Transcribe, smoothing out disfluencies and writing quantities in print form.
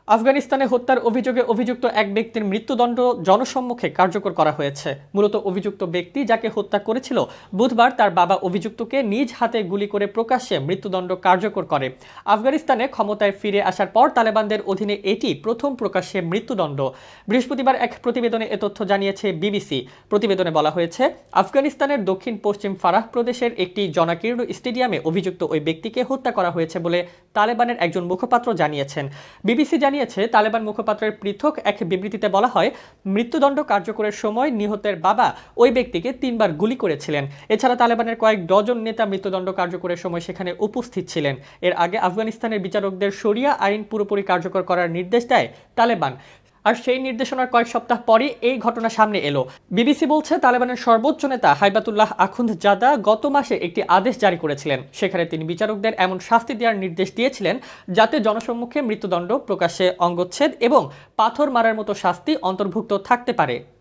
আফগানিস্তানে হত্যার অভিযোগে অভিযুক্ত এক ব্যক্তির মৃত্যুদণ্ড জনসম্মুখে কার্যকর করা হয়েছে। মূলত অভিযুক্ত ব্যক্তি যাকে হত্যা করেছিল বুধবার তার বাবা অভিযুক্তকে নিজ হাতে গুলি করে প্রকাশ্যে মৃত্যুদণ্ড কার্যকর করে। আফগানিস্তানে ক্ষমতায় ফিরে আসার পর তালেবানদের অধীনে এটি প্রথম প্রকাশ্যে মৃত্যুদণ্ড। বৃহস্পতিবার এক প্রতিবেদনে এ তথ্য জানিয়েছে বিবিসি। প্রতিবেদনে বলা হয়েছে, আফগানিস্তানের দক্ষিণ পশ্চিম ফারাহ প্রদেশের একটি জনাকীর্ণ স্টেডিয়ামে অভিযুক্ত ওই ব্যক্তিকে হত্যা করা হয়েছে বলে তালেবানের একজন মুখপাত্র জানিয়েছেন। বিবিসি জানিয়েছে, তালেবান মুখপাত্রের পৃথক এক বিবৃতিতে বলা হয়, মৃত্যুদণ্ড কার্যকরের সময় নিহতের বাবা ওই ব্যক্তিকে 3 বার গুলি করেছিলেন। এছাড়া তালেবানের কয়েক ডজন নেতা মৃত্যুদণ্ড কার্যকরের সময় সেখানে উপস্থিত ছিলেন। এর আগে আফগানিস্তানের বিচারকদের শরিয়া আইন পুরোপুরি কার্যকর করার নির্দেশ দেয় তালেবান, আর সেই নির্দেশনার কয়েক সপ্তাহ পরই এই ঘটনা সামনে এলো। বিবিসি বলছে, তালেবানের সর্বোচ্চ নেতা হাইবাতুল্লাহ আখুন্দ-জাদা গত মাসে একটি আদেশ জারি করেছিলেন। সেখানে তিনি বিচারকদের এমন শাস্তি দেওয়ার নির্দেশ দিয়েছিলেন যাতে জনসম্মুখে মৃত্যুদণ্ড, প্রকাশ্যে অঙ্গচ্ছেদ এবং পাথর মারার মতো শাস্তি অন্তর্ভুক্ত থাকতে পারে।